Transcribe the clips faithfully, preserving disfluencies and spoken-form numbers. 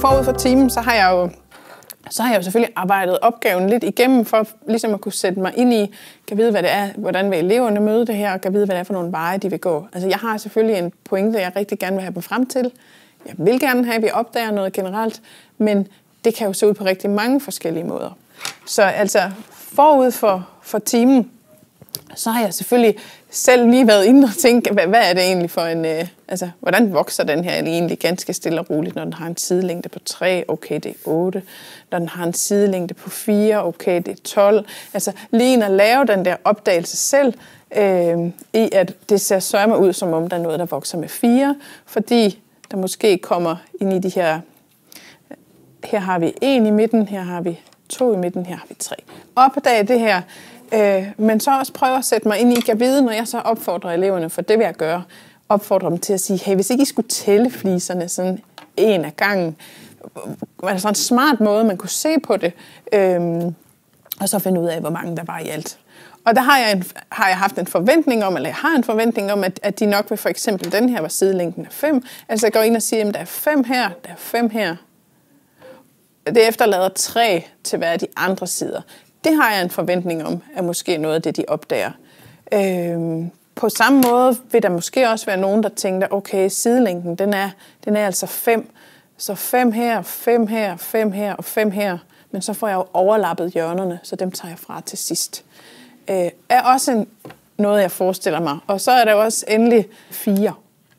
forud for timen, så har jeg jo så har jeg jo selvfølgelig arbejdet opgaven lidt igennem, for ligesom at kunne sætte mig ind i, kan vide, hvad det er, hvordan vil eleverne møde det her, og kan vide, hvad det er for nogle veje, de vil gå. Altså, jeg har selvfølgelig en pointe, jeg rigtig gerne vil have dem frem til. Jeg vil gerne have, at vi opdager noget generelt, men det kan jo se ud på rigtig mange forskellige måder. Så altså, forud for, for timen, så har jeg selvfølgelig selv lige været inde og tænkt, hvad, hvad er det egentlig for en, øh, altså, hvordan vokser den her egentlig ganske stille og roligt, når den har en sidelængde på tre, okay, det er otte, når den har en sidelængde på fire, okay, det er tolv. Altså lige ind at lave den der opdagelse selv, øh, i at det ser sørme ud, som om der er noget, der vokser med fire, fordi der måske kommer ind i de her, her har vi en i midten, her har vi to i midten, her har vi tre. Opdage det her, Øh, men så også prøve at sætte mig ind i, kan vide, når jeg så opfordrer eleverne, for det vil jeg gøre, opfordre dem til at sige, hey, hvis ikke I skulle tælle fliserne sådan en af gangen, var det sådan en smart måde, man kunne se på det, øh, og så finde ud af, hvor mange der var i alt. Og der har jeg, en, har jeg haft en forventning om, eller jeg har en forventning om, at, at de nok vil for eksempel, den her var sidelængden af fem, altså jeg går ind og siger, at der er fem her, der er fem her. Det efterlader tre til hver af de andre sider. Det har jeg en forventning om, at måske noget af det, de opdager. Øhm, på samme måde vil der måske også være nogen, der tænker, okay, sidelængden, den er, den er altså fem. Så fem her, fem her, fem her og fem her. Men så får jeg jo overlappet hjørnerne, så dem tager jeg fra til sidst. Øh, er også en, noget, jeg forestiller mig. Og så er der også endelig fire.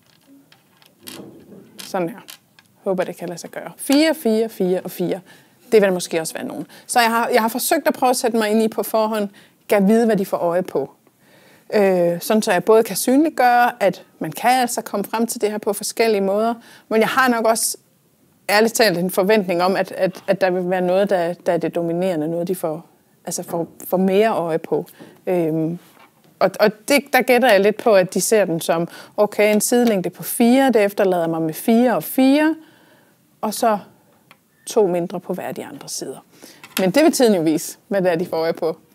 Sådan her. Håber, det kan lade sig gøre. Fire, fire, fire og fire. Det vil der måske også være nogen. Så jeg har, jeg har forsøgt at prøve at sætte mig ind i på forhånd, kan vide, hvad de får øje på. Øh, sådan så jeg både kan synliggøre, at man kan altså komme frem til det her på forskellige måder, men jeg har nok også ærligt talt en forventning om, at, at, at der vil være noget, der, der er det dominerende, noget de får, altså får, får mere øje på. Øh, og og det, der gætter jeg lidt på, at de ser den som, okay, en sidelængde på fire, det efterlader mig med fire og fire, og så to mindre på hver de andre sider. Men det vil tiden jo vise, hvad det er, de får øje på.